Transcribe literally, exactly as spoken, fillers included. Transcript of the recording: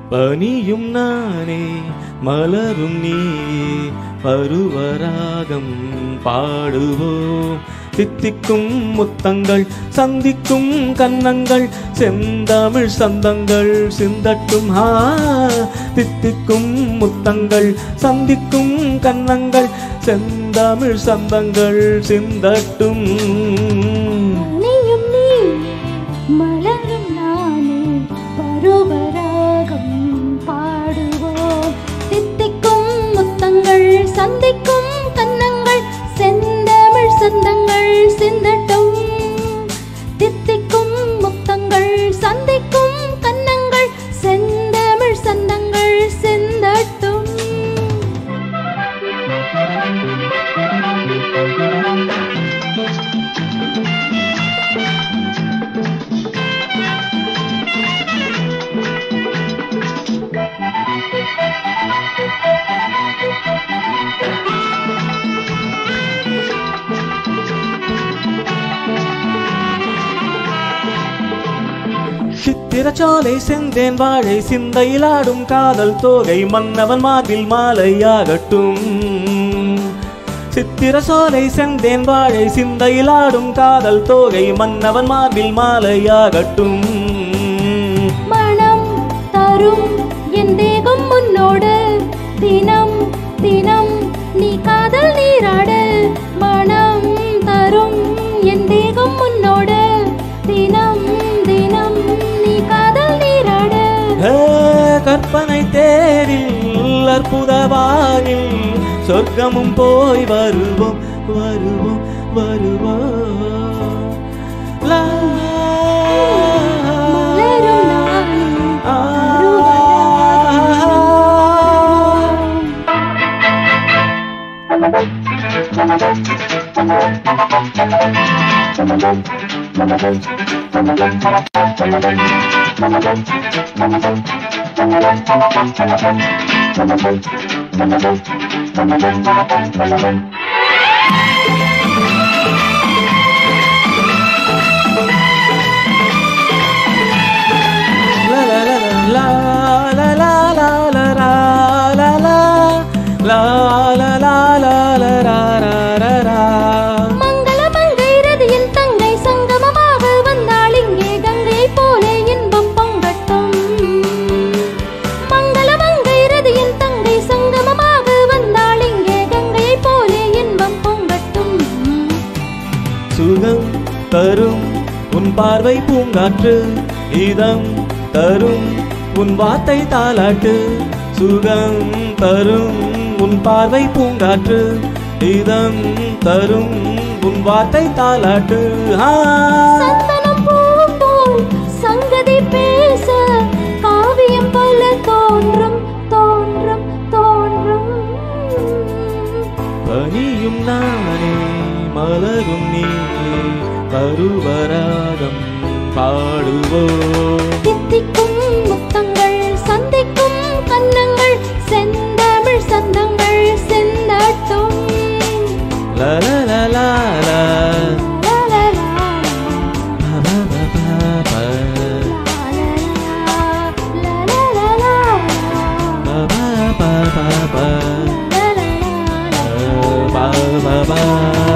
பனியும் நானே மலரும் நீயே பருவராகம் பாடுவோம். தித்திக்கும் முத்தங்கள் சந்திக்கும் கன்னங்கள் செந்தமிழ் சந்தங்கள் சிந்தட்டும். ஹா தித்திக்கும் முத்தங்கள் சந்திக்கும் கன்னங்கள் செந்தமிழ் சந்தங்கள் சிந்தட்டும். நீயும் நீ மலரும் நானே பருவராகம் பாடுவோம். தித்திக்கும் முத்தங்கள் சந்திக்கும் கன்னங்கள் செந்தமிழ் சந்தங்கள் சிந்தட்டும். தித்திக்கும் முத்தங்கள் சந்திக்கும் கன்னங்கள் செந்தமிழ் சந்தங்கள் சிந்தட்டும். சித்திரச்சோலை செந்தேன் வாழை சிந்தையிலாடும் காதல் தோகை மன்னவன் மார்பில் மாலையாகட்டும். சித்திரச்சோலை செந்தேன் வாழை சிந்தையிலாடும் காதல் தோகை மன்னவன் மார்பில் மாலையாகட்டும். மனம் தரும் என் தேகம் முன்னோடு தினம் தினம் நீ காதல் நீராடு. மனம் தரும் என் தேகம் முன்னோடு தினம் தினம் நீ காதல் நீராடு. கற்பனை தேரில் அற்புதவானில் சொர்க்கமும் போய் வருவோம் வருவோம் வருவோம். லா சுகம் தரும் உன் பார்வை பூங்காற்று இதம் தரும் உன் வார்த்தை தாலாட்டு. சுகம் தரும் உன் பார்வை பூங்காற்று இதம் தரும் உன் வார்த்தை தாலாட்டு. சந்தனம் பூவும் போல் சங்கதி பேச காவியம் போல தோன்றும் தோன்றும் தோன்றும். பனியும் நானே மலரும் நீயே பருவராகம் பாடுவோம். தித்திக்கும் முத்தங்கள் சந்திக்கும் கன்னங்கள் செந்தமிழ் சந்தங்கள் சிந்தட்டும். லலலலலா bye bye bye.